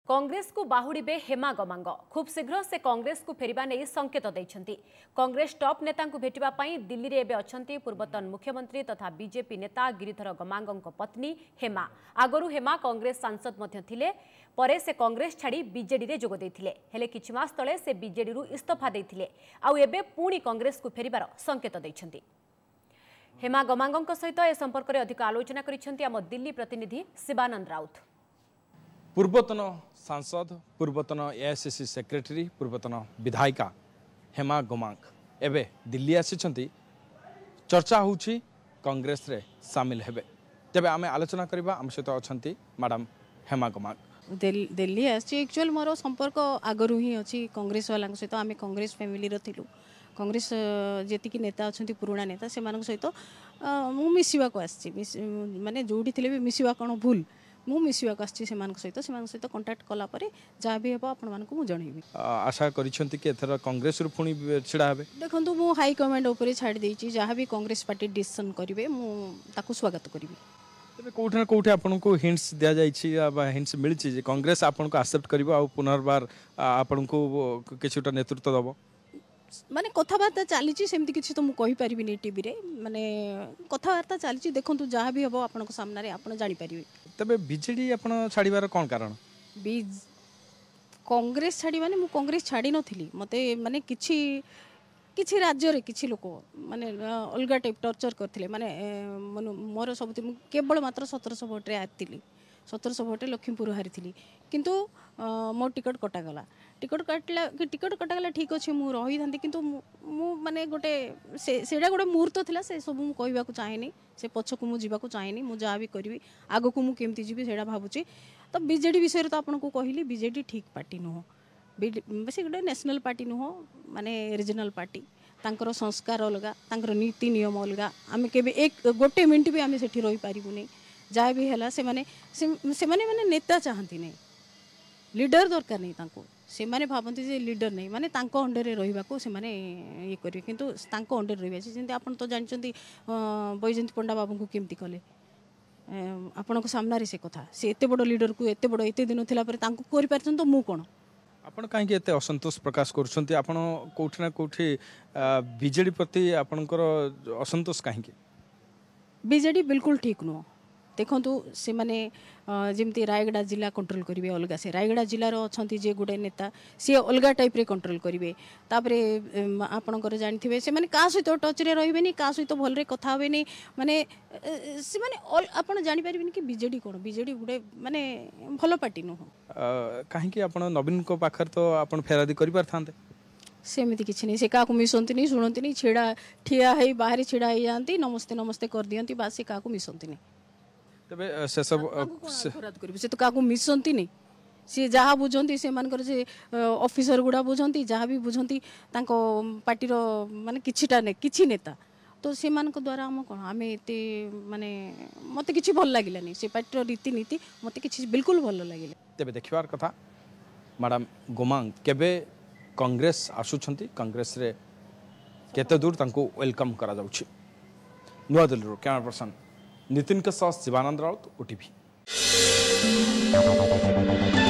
कांग्रेस को बाहुड़े हेमा गमांग खूब शीघ्र से कांग्रेस को फेरिबा नहीं संकेत देइछंती। कांग्रेस टॉप नेता को भेटिबा पई दिल्ली रे एबे अछंती पूर्वतन मुख्यमंत्री तथा बीजेपी नेता गिरिधर गमांगଙ୍କ पत्नी हेमा। आगरु हेमा कांग्रेस सांसद मध्य थिले, परे से कांग्रेस छाड़ी बीजेडी रे जोग देथिले। हेले किछि मास तळे से बीजेडी रु इस्तीफा देथिले आउ एबे पुणी कांग्रेस को फेरिबार संकेत देइछंती। हेमा गमांगଙ୍କ सहित ए संपर्क रे अधिक आलोचना करिसेंती आम दिल्ली प्रतिनिधि शिवानंद राउत। पूर्वतन सांसद, पूर्वतन एआईसीसी सेक्रेटरी, पूर्वतन विधायिका हेमा गमांग एबे दिल्ली आसिछंती। चर्चा होउछि कांग्रेस रे शामिल हेबे। तेबे आमे आलोचना करबा आम सहित अछंती मैडम हेमा गमांग। दिल्ली आछि एक्चुअल मोर संपर्क आगरु ही अछि कांग्रेस वाला सहित। आमे कांग्रेस फैमिली रो थिलु। कांग्रेस जेति की नेता अछंती पुराना नेता से मानक सहित मु मिसिवा को आछि। माने जोडी थिले भी मिसिवा कोन भूल मु मिसिवा को आछि। से मानक सहित कांटेक्ट कला परे जा भी हेबो आपण मानक मु जणैबी। आशा करिसंती कि एथरा कांग्रेस रु पुणी छिडा हेबे। देखंतु मु हाई कमांड ऊपर छाड़ देछि। जहा भी कांग्रेस पार्टी डिसीजन करिवे मु ताकू स्वागत करिवि। तबे कोठे ना कोठे आपनको हिंट्स दिया जाइछि या हिंट्स मिलछि जे कांग्रेस आपनको एक्सेप्ट करिवो आ पुनर्बार आपनको किछुटा नेतृत्व दबो। माने कथाबार्ता चली सेमती किसी तो मुझे पारि टीवी रे माने कथाबार्ता चली। देखो जहाँ भी हम आपण सामने आप जापर। तबे बीजेडी आपण छाड़ीबार कौन कारण? कांग्रेस छाड़ी माने कांग्रेस छाड़ी नथिली। मते माने किछि राज्य रे किछि लोक माने अलगा टाइप टर्चर करथिले। माने मोर सब केवल मात्र 1700 भोट रे आतिली। 1700 भोट लक्ष्मीपुर हारी किंतु मो टिकट कटागला। टिकट कटागला ठीक अच्छे मु रही था किंतु मु माने गोटे सेडा गोटे मुहूर्त थिला। से सब मु कहबा को चाहेनी। से पछकु मु जीवा को चाहेनी। मु जा भी करबी आगो को मु केमती जीवी सेडा भाबुची। तो बीजेडी विषय तो आपन को कहली बीजेडी ठीक पार्टी नुह। बेसी गोटे नेशनल पार्टी नुह माने रीजनल पार्टी। तांकर संस्कार अलगा, तांकर नीति नियम अलगा। आमे केबे एक गोटे मिनिट भी आमे सेठी रही पारिबु नै। जहाँ भी है से माने नेता चाहती नहीं, लीडर दरकार नहीं। से माने भावती जे लीडर नहीं माने तांको अंडर रे रहिबा को से माने ये करिवे किंतु तांको अंडर रहिबा जेंति आपन तो जानचंती बैजंती पंडा बाबू को केमती कले आपन को सामने से कथा। से एते बड़ लीडर को एते बड़ एते दिन थिला पर तांको करि परछन तो मु कोन आपण काहे के एते असंतोष प्रकाश करछंती? आपण कोठी ना कोठी बीजेडी प्रति आपनकर असंतोष काहे के? बीजेडी बिल्कुल ठीक नो। देखु से माने जमती रायगड़ा जिला कंट्रोल करेंगे अलग से रायगड़ा जिलार अच्छा जे गोटे नेता सी अलग टाइप रे कंट्रोल करेंगे। तापरे आपणकर जानते से माने का सहित टच रे रहिबेनी, का सहित भलरे कथा हेबेनी। माने से माने आपण जानि परिबेनी कि बीजेडी कोन। बीजेडी गोटे माने भलो पार्टी नुह। काहे कि आपण नवीन को पाखर तो आपण फेरादी करि परथांते। सेमती किछि नहीं। से का को मिसंती नहीं, सुनंती नहीं। छेड़ा ठिया है बाहर छेड़ा है जानती नमस्ते नमस्ते कर दियंती बास। से का को मिसंती नहीं। तबे से सब से तो का मिसंती नहीं। सी जहाँ बुझंती से मानकर जे ऑफिसर गुड़ा बुझंती जहाँ भी बुझंती तांको पार्टीर माने किछिटा ने किछि नेता तो से मान को द्वारा हम कोन आमे एते माने मते किछि भल लागिलानी। से पार्टीर रीति नीति मते किछि बिल्कुल भल लागिला। तबे देखिबार कथा मैडम गमांग केबे कांग्रेस आसुछंती, कांग्रेस रे केते दूर तांको वेलकम करा जाउछि। नुआ दिल्ली कैमरा पर्सन नितिन के साथ शिवानंद राउत, OTV।